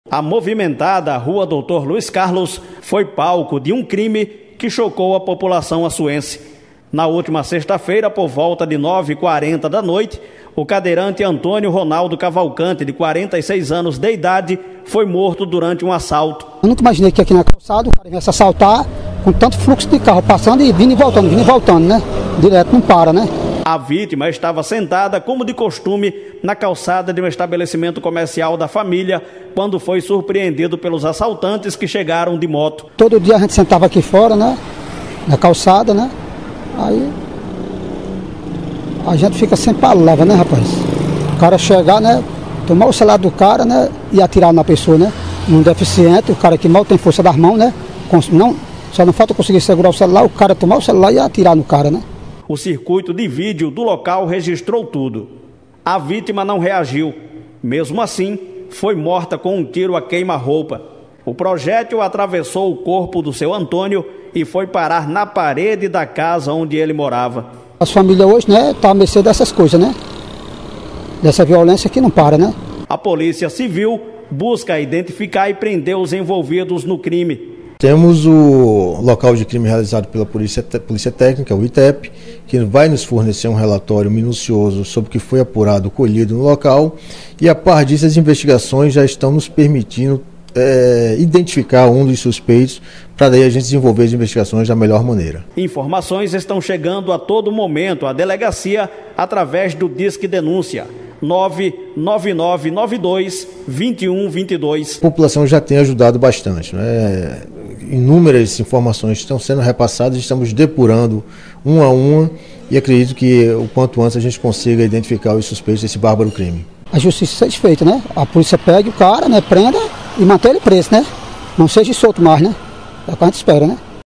A movimentada Rua Doutor Luiz Carlos foi palco de um crime que chocou a população açuense. Na última sexta-feira, por volta de 9h40 da noite, o cadeirante Antônio Ronaldo Cavalcante, de 46 anos de idade, foi morto durante um assalto. Eu nunca imaginei que aqui na calçada o cara viesse assaltar com tanto fluxo de carro passando e vindo e voltando, né? Direto, não para, né? A vítima estava sentada, como de costume, na calçada de um estabelecimento comercial da família, quando foi surpreendido pelos assaltantes que chegaram de moto. Todo dia a gente sentava aqui fora, né? Na calçada, né? Aí a gente fica sem palavra, né, rapaz? O cara chegar, né? Tomar o celular do cara, né? E atirar na pessoa, né? Um deficiente, o cara que mal tem força das mãos, né? Só não falta conseguir segurar o celular, o cara tomar o celular e atirar no cara, né? O circuito de vídeo do local registrou tudo. A vítima não reagiu. Mesmo assim, foi morta com um tiro a queima-roupa. O projétil atravessou o corpo do seu Antônio e foi parar na parede da casa onde ele morava. A família hoje, né, tá à mercê dessas coisas, né? Dessa violência que não para, né? A Polícia Civil busca identificar e prender os envolvidos no crime. Temos o local de crime realizado pela Polícia Técnica, o ITEP, que vai nos fornecer um relatório minucioso sobre o que foi apurado, colhido no local, e a par disso as investigações já estão nos permitindo identificar um dos suspeitos, para daí a gente desenvolver as investigações da melhor maneira. Informações estão chegando a todo momento à delegacia através do Disque Denúncia 99992-2122. A população já tem ajudado bastante, né? Inúmeras informações estão sendo repassadas, estamos depurando uma a uma e acredito que o quanto antes a gente consiga identificar os suspeitos desse bárbaro crime. A justiça seja feita, né? A polícia pega o cara, né? Prenda e mantém ele preso, né? Não seja solto mais, né? É o que a gente espera, né?